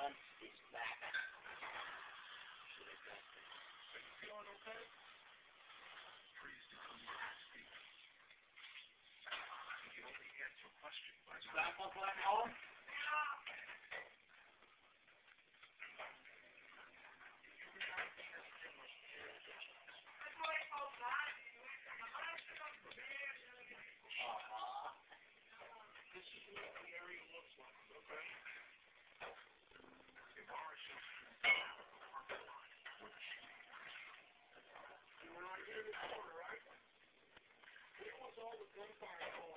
front is back. Are you feeling okay? Please become your speak. You can only answer questions by Back up on home? This is what the area looks like, okay? If ours is parking lot with a street. You were right here this corner, right? Here was all the gunfire going